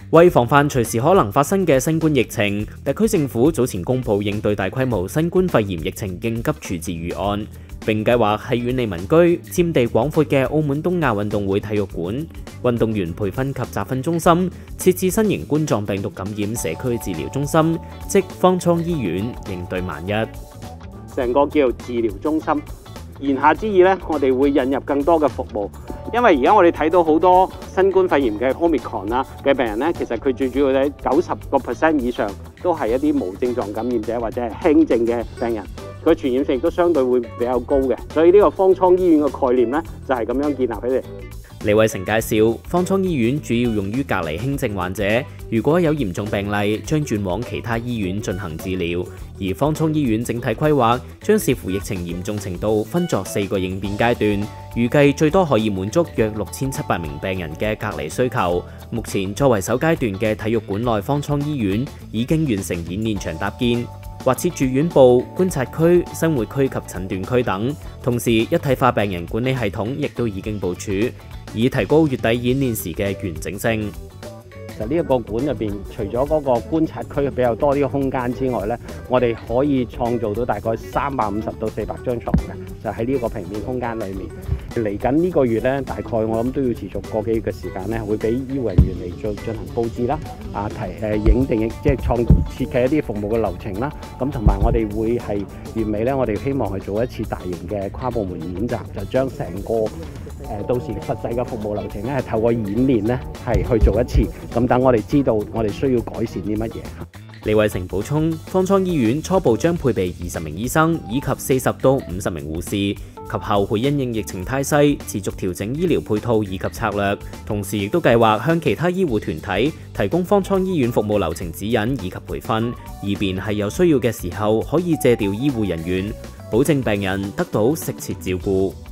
為防範隨時可能發生嘅新冠疫情，特區政府早前公布應對大規模新冠肺炎疫情應急處置預案，並計劃喺遠離民居、佔地廣闊嘅澳門東亞運動會體育館、運動員培訓及集訓中心設置新型冠狀病毒感染社區治療中心，即方艙醫院，應對萬一。 成個叫做治療中心。言下之意咧，我哋會引入更多嘅服務，因為而家我哋睇到好多新冠肺炎嘅 Omicron 啦嘅病人咧，其實佢最主要咧90% 以上都係一啲無症狀感染者或者係輕症嘅病人，佢傳染性亦都相對會比較高嘅，所以呢個方艙醫院嘅概念咧就係咁樣建立起嚟。 李偉成介紹，方艙醫院主要用於隔離輕症患者，如果有嚴重病例，將轉往其他醫院進行治療。而方艙醫院整體規劃將視乎疫情嚴重程度，分作4個應變階段，預計最多可以滿足約6700名病人嘅隔離需求。目前作為首階段嘅體育館內方艙醫院已經完成演練場搭建，劃設住院部、觀察區、生活區及診斷區等，同時一體化病人管理系統亦都已經部署，以提高月底演練時嘅完整性。 其實呢一個館入邊，除咗嗰個觀察區比較多啲嘅空間之外咧，我哋可以創造到大概350到400張床嘅，就喺呢個平面空間裏面。嚟緊呢個月咧，大概我諗都要持續個幾月嘅時間咧，會俾醫護人員嚟進行佈置啦，影定即係設計一啲服務嘅流程啦。咁同埋我哋會係月尾咧，我哋希望去做一次大型嘅跨部門演習，就將成個到時實際嘅服務流程咧，係透過演練咧係去做一次。咁等我哋知道我哋需要改善啲乜嘢。 李偉成補充，方艙醫院初步將配備20名醫生以及40到50名護士，及後會因應疫情態勢持續調整醫療配套以及策略，同時亦都計劃向其他醫護團體提供方艙醫院服務流程指引以及培訓，以便係有需要嘅時候可以借調醫護人員，保證病人得到適切照顧。